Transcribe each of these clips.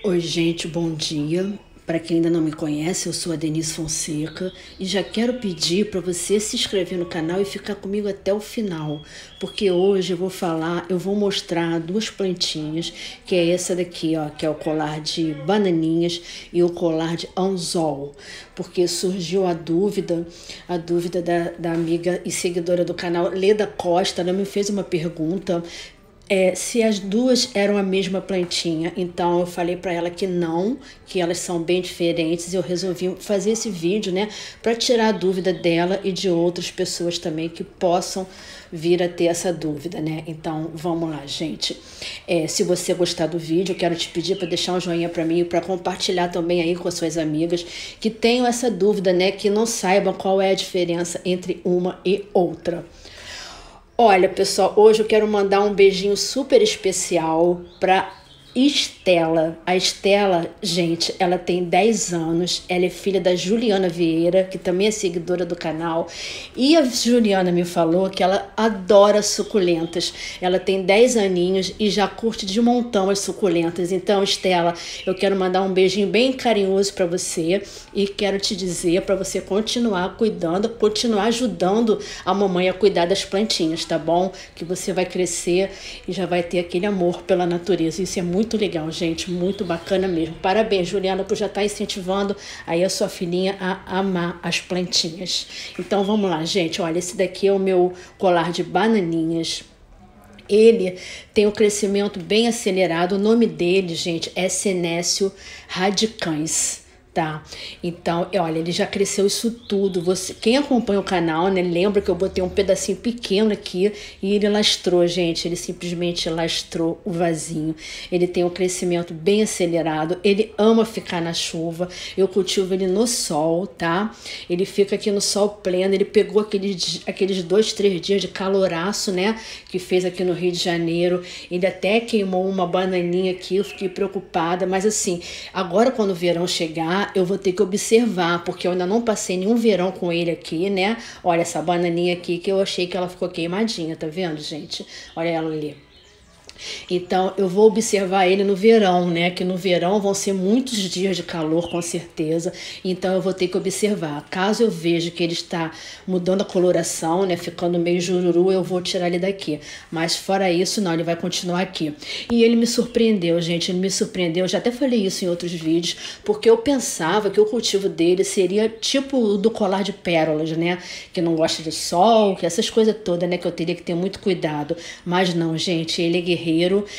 Oi, gente, bom dia. Para quem ainda não me conhece, eu sou a Denise Fonseca e já quero pedir para você se inscrever no canal e ficar comigo até o final, porque hoje eu vou mostrar duas plantinhas, que é essa daqui, ó, que é o colar de bananinhas e o colar de anzol, porque surgiu a dúvida da amiga e seguidora do canal Leda Costa. Ela me fez uma pergunta se as duas eram a mesma plantinha. Então eu falei para ela que não, que elas são bem diferentes. Eu resolvi fazer esse vídeo, né, para tirar a dúvida dela e de outras pessoas também que possam vir a ter essa dúvida, né? Então vamos lá, gente. Se você gostar do vídeo, eu quero te pedir para deixar um joinha para mim e para compartilhar também aí com as suas amigas que tenham essa dúvida, né, que não saibam qual é a diferença entre uma e outra. Olha, pessoal, hoje eu quero mandar um beijinho super especial para Estela. A Estela, gente, ela tem 10 anos, ela é filha da Juliana Vieira, que também é seguidora do canal, e a Juliana me falou que ela adora suculentas. Ela tem 10 aninhos e já curte de montão as suculentas. Então, Estela, eu quero mandar um beijinho bem carinhoso para você e quero te dizer para você continuar cuidando, continuar ajudando a mamãe a cuidar das plantinhas, tá bom? Que você vai crescer e já vai ter aquele amor pela natureza. Isso é muito legal, gente, muito bacana mesmo. Parabéns, Juliana, por já estar incentivando aí a sua filhinha a amar as plantinhas. Então vamos lá, gente. Olha, esse daqui é o meu colar de bananinhas. Ele tem um crescimento bem acelerado. O nome dele, gente, é Senécio radicans. Tá, então, olha, ele já cresceu isso tudo. Quem acompanha o canal, né, lembra que eu botei um pedacinho pequeno aqui e ele lastrou, gente. Ele simplesmente lastrou o vasinho. Ele tem um crescimento bem acelerado. Ele ama ficar na chuva. Eu cultivo ele no sol, tá? Ele fica aqui no sol pleno. Ele pegou aqueles 2, 3 dias de caloraço, né, que fez aqui no Rio de Janeiro. Ele até queimou uma bananinha aqui. Eu fiquei preocupada, mas assim, agora quando o verão chegar, eu vou ter que observar, porque eu ainda não passei nenhum verão com ele aqui, né? Olha essa bananinha aqui que eu achei que ela ficou queimadinha, tá vendo, gente? Olha ela ali. Então, eu vou observar ele no verão, né? Que no verão vão ser muitos dias de calor, com certeza. Então, eu vou ter que observar. Caso eu veja que ele está mudando a coloração, né? Ficando meio jururu, eu vou tirar ele daqui. Mas fora isso, não, ele vai continuar aqui. E ele me surpreendeu, gente. Ele me surpreendeu. Eu já até falei isso em outros vídeos, porque eu pensava que o cultivo dele seria tipo o do colar de pérolas, né? Que não gosta de sol, que essas coisas todas, né? Que eu teria que ter muito cuidado. Mas não, gente. Ele é guerreiro.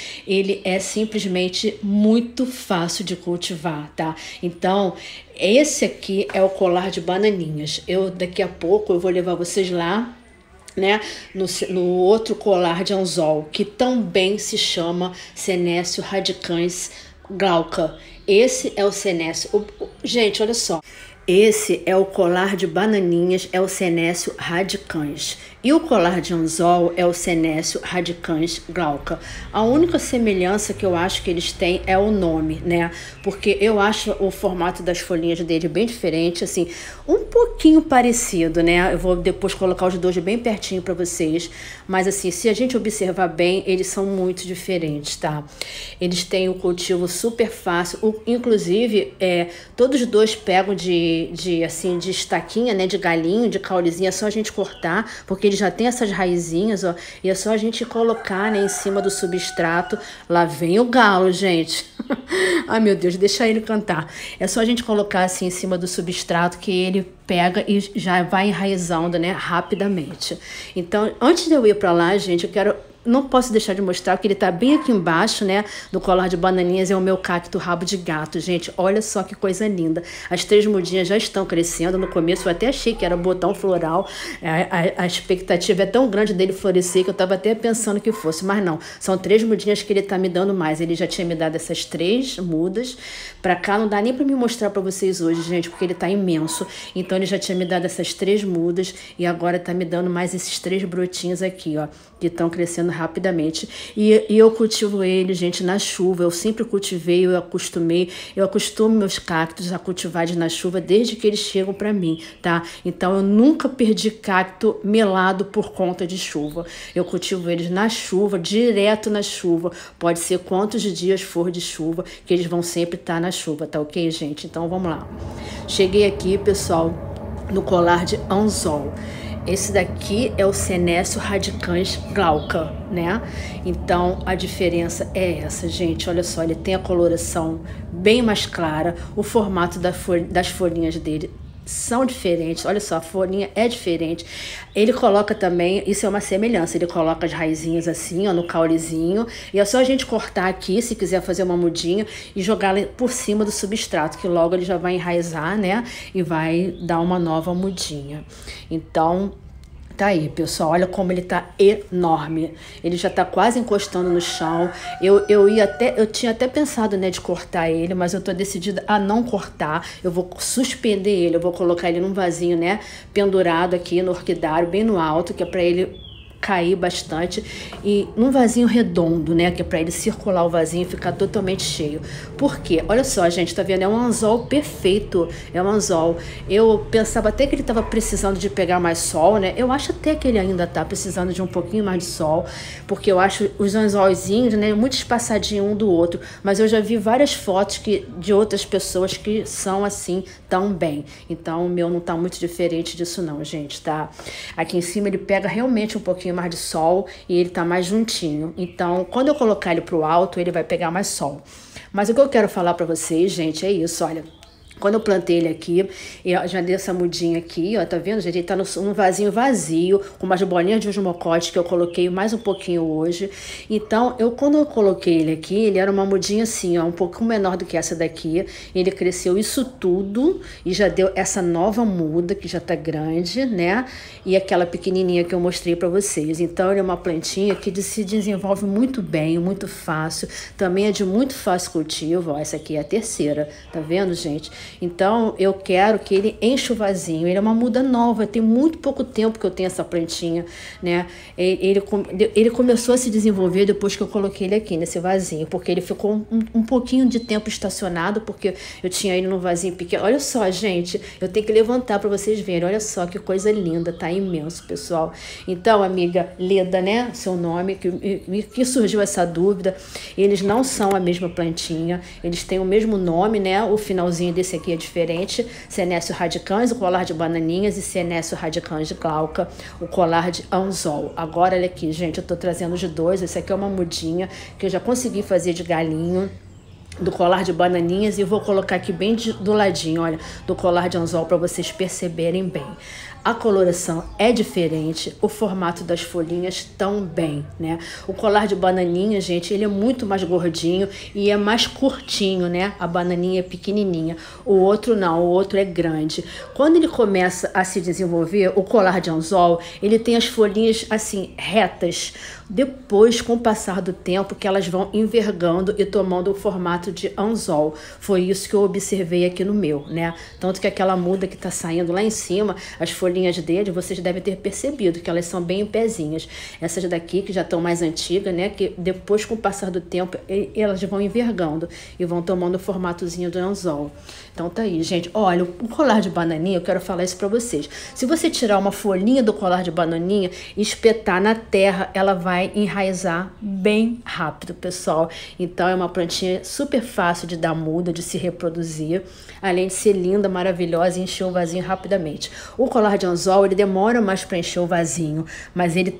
Ele é simplesmente muito fácil de cultivar, tá? Então, esse aqui é o colar de bananinhas. Daqui a pouco eu vou levar vocês lá, né, no outro colar de anzol, que também se chama Senécio radicans glauca. Esse é o Senécio. Gente, olha só. Esse é o colar de bananinhas, é o Senécio radicans. E o colar de anzol é o Senécio radicans glauca. A única semelhança que eu acho que eles têm é o nome, né? Porque eu acho o formato das folhinhas dele bem diferente, assim, um pouquinho parecido, né? Eu vou depois colocar os dois bem pertinho para vocês. Mas assim, se a gente observar bem, eles são muito diferentes, tá? Eles têm o cultivo super fácil. Inclusive, todos os dois pegam de estaquinha, né? De galinho, de caulezinha, é só a gente cortar, porque ele já tem essas raizinhas, ó, e é só a gente colocar, né, em cima do substrato. Lá vem o galo, gente. Ai, meu Deus, deixa ele cantar. É só a gente colocar assim em cima do substrato que ele pega e já vai enraizando, né, rapidamente. Então, antes de eu ir para lá, gente, não posso deixar de mostrar que ele tá bem aqui embaixo, né, do colar de bananinhas, é o meu cacto rabo de gato, gente. Olha só que coisa linda. As 3 mudinhas já estão crescendo. No começo eu até achei que era botão floral. A expectativa é tão grande dele florescer que eu tava até pensando que fosse, mas não. São 3 mudinhas que ele tá me dando mais. Ele já tinha me dado essas 3 mudas. Pra cá não dá nem pra me mostrar pra vocês hoje, gente, porque ele tá imenso. Então ele já tinha me dado essas 3 mudas e agora tá me dando mais esses 3 brotinhos aqui, ó, que estão crescendo rapidamente. E eu cultivo ele, gente, na chuva. Eu sempre cultivei, eu acostumo meus cactos a cultivar na chuva desde que eles chegam para mim, tá? Então eu nunca perdi cacto melado por conta de chuva. Eu cultivo eles na chuva, direto na chuva. Pode ser quantos dias for de chuva, que eles vão sempre estar na chuva, tá ok, gente? Então vamos lá. Cheguei aqui, pessoal, no colar de anzol. Esse daqui é o Senecio radicans glauca, né? Então a diferença é essa, gente. Olha só, ele tem a coloração bem mais clara, o formato das folhinhas dele são diferentes. Olha só, a folhinha é diferente. Ele coloca também, isso é uma semelhança, ele coloca as raizinhas assim, ó, no caulezinho, e é só a gente cortar aqui, se quiser fazer uma mudinha, e jogar por cima do substrato, que logo ele já vai enraizar, né, e vai dar uma nova mudinha. Então, tá aí, pessoal, olha como ele tá enorme. Ele já tá quase encostando no chão. Eu tinha até pensado, né, de cortar ele, mas eu tô decidida a não cortar. Eu vou suspender ele, eu vou colocar ele num vasinho, né, pendurado aqui no orquidário, bem no alto, que é pra ele cair bastante, e num vasinho redondo, né, que é para ele circular o vasinho e ficar totalmente cheio. Por quê? Olha só, gente, tá vendo? É um anzol perfeito, é um anzol. Eu pensava até que ele tava precisando de pegar mais sol, né? Eu acho até que ele ainda tá precisando de um pouquinho mais de sol, porque eu acho os anzolzinhos, né, muito espaçadinho um do outro, mas eu já vi várias fotos de outras pessoas que são assim tão bem. Então o meu não tá muito diferente disso não, gente, tá? Aqui em cima ele pega realmente um pouquinho mais de sol e ele tá mais juntinho. Então, quando eu colocar ele pro alto, ele vai pegar mais sol. Mas o que eu quero falar pra vocês, gente, é isso, olha. Quando eu plantei ele aqui, eu já dei essa mudinha aqui, ó, tá vendo, gente? Ele tá num vasinho vazio, com umas bolinhas de osmocote que eu coloquei mais um pouquinho hoje. Então, quando eu coloquei ele aqui, ele era uma mudinha assim, ó, um pouco menor do que essa daqui. Ele cresceu isso tudo e já deu essa nova muda, que já tá grande, né? E aquela pequenininha que eu mostrei pra vocês. Então, ele é uma plantinha que se desenvolve muito bem, muito fácil. Também é de muito fácil cultivo, ó, essa aqui é a terceira, tá vendo, gente? Então, eu quero que ele encha o vasinho. Ele é uma muda nova, tem muito pouco tempo que eu tenho essa plantinha, né? Ele começou a se desenvolver depois que eu coloquei ele aqui nesse vasinho, porque ele ficou um pouquinho de tempo estacionado, porque eu tinha ele num vasinho pequeno. Olha só, gente, eu tenho que levantar para vocês verem. Olha só que coisa linda, tá imenso, pessoal. Então, amiga Leda, né? Seu nome, que surgiu essa dúvida. Eles não são a mesma plantinha, eles têm o mesmo nome, né? O finalzinho desse aqui é diferente, Senecio radicans, o colar de bananinhas, e Senecio radicans glauca, o colar de anzol. Agora, olha aqui, gente, eu tô trazendo de dois. Esse aqui é uma mudinha que eu já consegui fazer de galinho, do colar de bananinhas, e vou colocar aqui bem do ladinho, olha, do colar de anzol, para vocês perceberem bem. A coloração é diferente, o formato das folhinhas também, né? O colar de bananinha, gente, ele é muito mais gordinho e é mais curtinho, né? A bananinha é pequenininha, o outro não, o outro é grande. Quando ele começa a se desenvolver, o colar de anzol, ele tem as folhinhas assim, retas. Depois, com o passar do tempo, que elas vão envergando e tomando o formato de anzol. Foi isso que eu observei aqui no meu, né? Tanto que aquela muda que tá saindo lá em cima, as folhinhas dele, vocês devem ter percebido que elas são bem em pezinhas. Essas daqui, que já estão mais antigas, né? Que depois, com o passar do tempo, elas vão envergando e vão tomando o formatozinho do anzol. Então tá aí, gente. Olha, o colar de bananinha, eu quero falar isso pra vocês. Se você tirar uma folhinha do colar de bananinha e espetar na terra, ela vai enraizar bem rápido, pessoal. Então é uma plantinha super fácil de dar muda, de se reproduzir, além de ser linda, maravilhosa e encher o vasinho rapidamente. O colar de anzol, ele demora mais para encher o vasinho, mas ele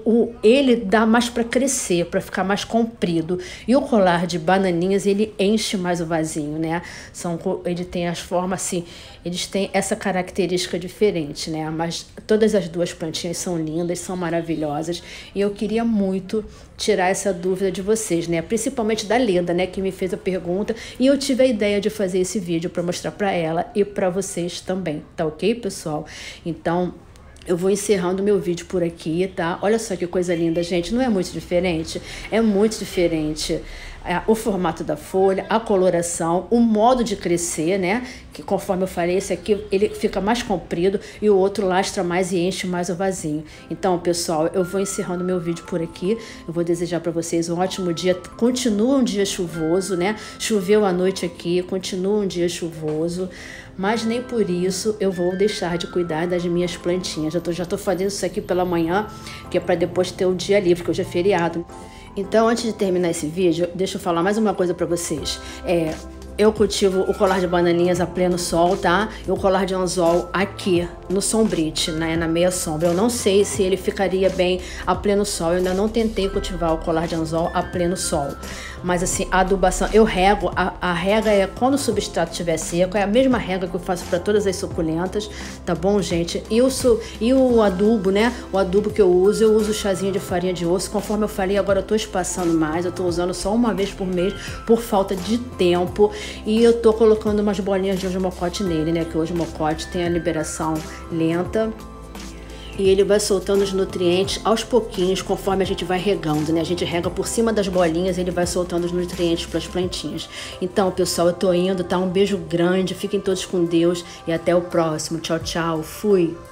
dá mais para crescer, para ficar mais comprido. E o colar de bananinhas, ele enche mais o vasinho, né? Ele tem as formas assim, eles têm essa característica diferente, né? Mas todas as duas plantinhas são lindas, são maravilhosas, e eu queria muito tirar essa dúvida de vocês, né? Principalmente da Leda, né? Que me fez a pergunta, e eu tive a ideia de fazer esse vídeo para mostrar para ela e para vocês também, tá ok, pessoal? Então, eu vou encerrando meu vídeo por aqui, tá? Olha só que coisa linda, gente. Não é muito diferente? É muito diferente. o formato da folha, a coloração, o modo de crescer, né? Que conforme eu falei, esse aqui ele fica mais comprido e o outro lastra mais e enche mais o vasinho. Então, pessoal, eu vou encerrando meu vídeo por aqui. Eu vou desejar para vocês um ótimo dia. Continua um dia chuvoso, né? Choveu à noite aqui, continua um dia chuvoso. Mas nem por isso eu vou deixar de cuidar das minhas plantinhas. Já tô fazendo isso aqui pela manhã, que é para depois ter o dia livre, porque hoje é feriado. Então, antes de terminar esse vídeo, deixa eu falar mais uma coisa para vocês. Eu cultivo o colar de bananinhas a pleno sol, tá? E o colar de anzol aqui, no sombrite, né? Na meia sombra. Eu não sei se ele ficaria bem a pleno sol. Eu ainda não tentei cultivar o colar de anzol a pleno sol. Mas assim, a adubação, eu rego. A rega é quando o substrato estiver seco. É a mesma rega que eu faço para todas as suculentas, tá bom, gente? E o adubo, né? O adubo que eu uso chazinho de farinha de osso. Conforme eu falei, agora eu tô espaçando mais. Eu tô usando só uma vez por mês, por falta de tempo. E eu tô colocando umas bolinhas de osmocote nele, né? Que o osmocote tem a liberação lenta. E ele vai soltando os nutrientes aos pouquinhos, conforme a gente vai regando, né? A gente rega por cima das bolinhas e ele vai soltando os nutrientes para as plantinhas. Então, pessoal, eu tô indo, tá? Um beijo grande, fiquem todos com Deus e até o próximo. Tchau, tchau. Fui!